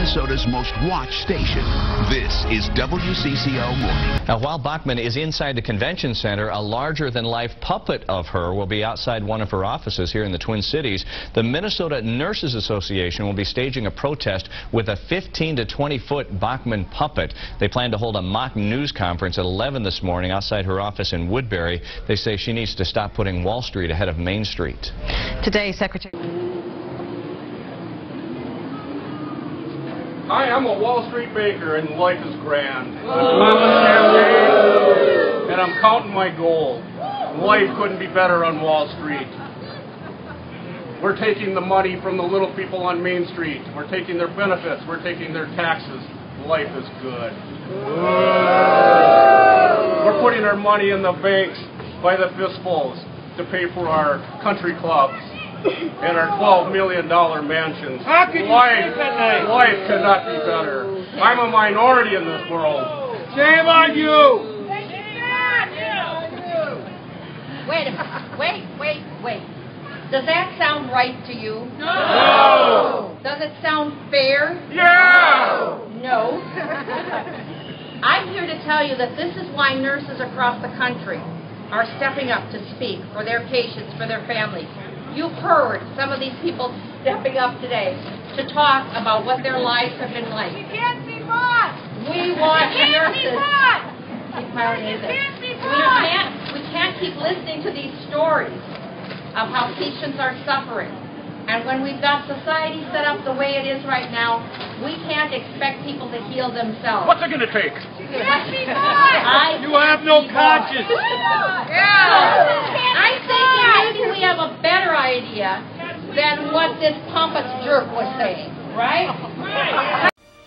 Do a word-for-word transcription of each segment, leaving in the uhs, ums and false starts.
Minnesota's most watched station. This is W C C O Morning. Now, while Bachman is inside the convention center, a larger-than-life puppet of her will be outside one of her offices here in the Twin Cities. The Minnesota Nurses Association will be staging a protest with a fifteen to twenty foot Bachman puppet. They plan to hold a mock news conference at eleven this morning outside her office in Woodbury. They say she needs to stop putting Wall Street ahead of Main Street. Today, Secretary... Hi, I'm a Wall Street baker, and life is grand. I'm a champagne, and I'm counting my gold. Life couldn't be better on Wall Street. We're taking the money from the little people on Main Street. We're taking their benefits. We're taking their taxes. Life is good. We're putting our money in the banks by the fistfuls to pay for our country clubs and our twelve million dollar mansions. How can you life, sleep at night? life could not be better. I'm a minority in this world. Shame on you! Wait a minute. Wait, wait, wait. Does that sound right to you? No! Does it sound fair? Yeah! No. I'm here to tell you that this is why nurses across the country are stepping up to speak for their patients, for their families. You've heard some of these people stepping up today to talk about what their lives have been like. We can't be bought! We want We can't nurses. be bought! Keep piling We in. can't be We bought! can't, we can't keep listening to these stories of how patients are suffering. And when we've got society set up the way it is right now, we can't expect people to heal themselves. What's it going to take? Can't be bought. I You have no conscience! Yeah. I'm thinking maybe we have a better idea than what this pompous jerk was saying, right?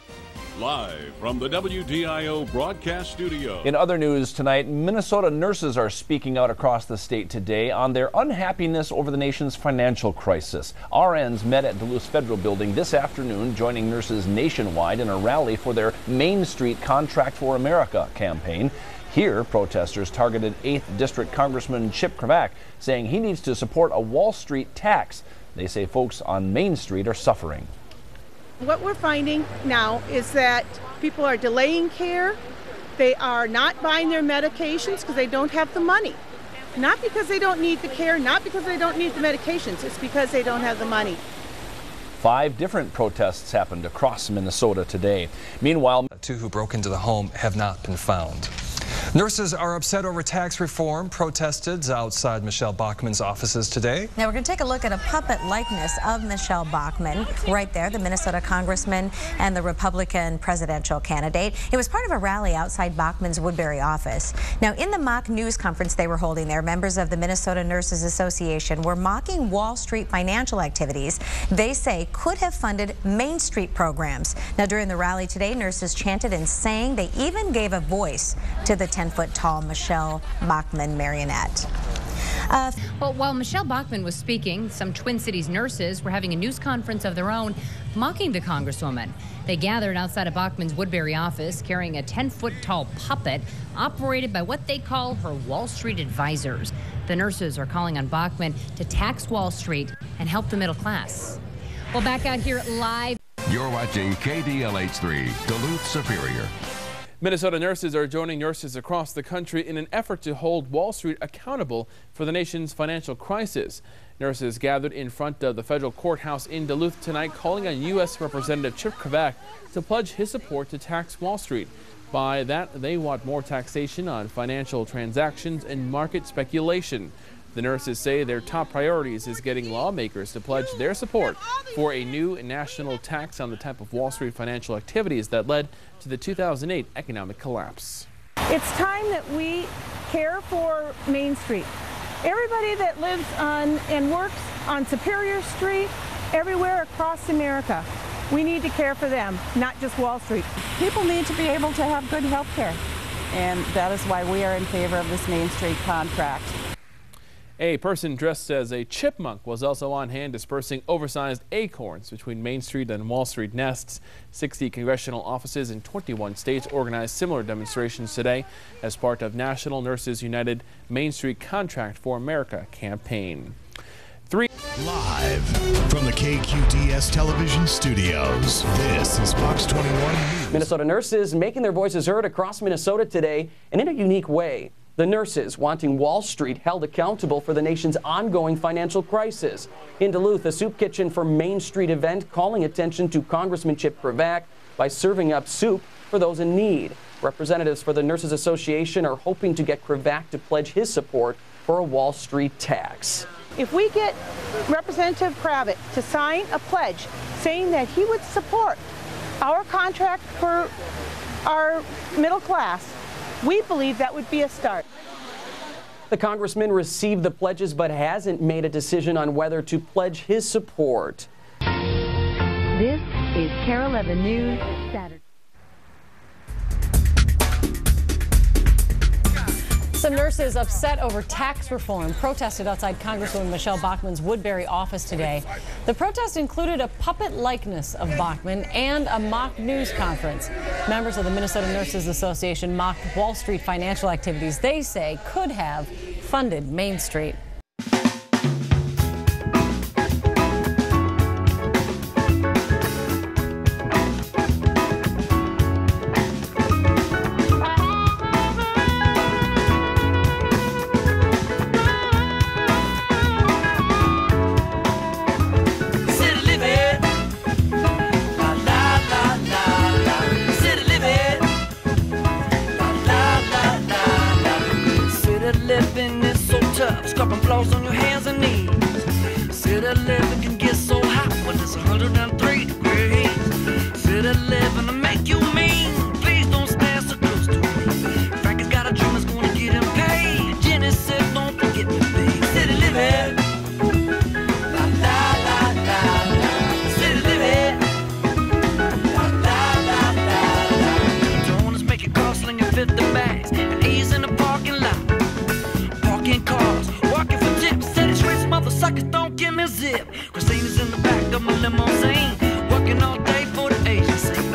Live from the W D I O broadcast studio. In other news tonight, Minnesota nurses are speaking out across the state today on their unhappiness over the nation's financial crisis. R Ns met at Duluth's Federal Building this afternoon, joining nurses nationwide in a rally for their Main Street Contract for America campaign. Here, protesters targeted eighth District Congressman Chip Kravac, saying he needs to support a Wall Street tax. They say folks on Main Street are suffering. What we're finding now is that people are delaying care. They are not buying their medications because they don't have the money. Not because they don't need the care, not because they don't need the medications. It's because they don't have the money. Five different protests happened across Minnesota today. Meanwhile, two who broke into the home have not been found. Nurses are upset over tax reform, protested outside Michelle Bachman's offices today. Now we're going to take a look at a puppet likeness of Michelle Bachman right there, the Minnesota congressman and the Republican presidential candidate. It was part of a rally outside Bachman's Woodbury office. Now in the mock news conference they were holding there, members of the Minnesota Nurses Association were mocking Wall Street financial activities they say could have funded Main Street programs. Now during the rally today, nurses chanted and sang. They even gave a voice to the ten foot tall Michelle Bachman marionette. Uh, well, while Michelle Bachman was speaking, some Twin Cities nurses were having a news conference of their own, mocking the Congresswoman. They gathered outside of Bachman's Woodbury office carrying a ten foot tall puppet operated by what they call her Wall Street advisors. The nurses are calling on Bachman to tax Wall Street and help the middle class. Well, back out here live. You're watching K D L H three, Duluth Superior. Minnesota nurses are joining nurses across the country in an effort to hold Wall Street accountable for the nation's financial crisis. Nurses gathered in front of the federal courthouse in Duluth tonight, calling on U S Representative Chip Kravac to pledge his support to tax Wall Street. By that, they want more taxation on financial transactions and market speculation. The nurses say their top priorities is getting lawmakers to pledge their support for a new national tax on the type of Wall Street financial activities that led to the two thousand eight economic collapse. It's time that we care for Main Street. Everybody that lives on and works on Superior Street, everywhere across America, we need to care for them, not just Wall Street. People need to be able to have good health care, and that is why we are in favor of this Main Street contract. A person dressed as a chipmunk was also on hand dispersing oversized acorns between Main Street and Wall Street nests. sixty congressional offices in twenty-one states organized similar demonstrations today as part of National Nurses United Main Street Contract for America campaign. Three Live from the K Q D S television studios, this is Fox twenty-one News. Minnesota nurses making their voices heard across Minnesota today, and in a unique way. The nurses wanting Wall Street held accountable for the nation's ongoing financial crisis. In Duluth, a soup kitchen for Main Street event calling attention to Congressman Chip Kravac by serving up soup for those in need. Representatives for the Nurses Association are hoping to get Kravac to pledge his support for a Wall Street tax. If we get Representative Kravac to sign a pledge saying that he would support our contract for our middle class, we believe that would be a start. The congressman received the pledges but hasn't made a decision on whether to pledge his support. This is K R eleven News Saturday. Some nurses upset over tax reform protested outside Congresswoman Michelle Bachmann's Woodbury office today. The protest included a puppet likeness of Bachmann and a mock news conference. Members of the Minnesota Nurses Association mocked Wall Street financial activities they say could have funded Main Street. Living is so tough, scrubbing floors on your hands and knees. City living can get so hot when it's one hundred three degrees. City living to make you mean. Please don't stand so close to me. Frankie's got a dream that's gonna get him paid. Jenny said, don't forget me, babe. City living. La la la la la. City living. La la la la la. Don't just make it cost slinging fifty bags and ease in the parking lot. Parking cars, walking for tips. Said it's rich motherfuckers, don't give me a zip. Christina's in the back of my limousine, working all day for the agency.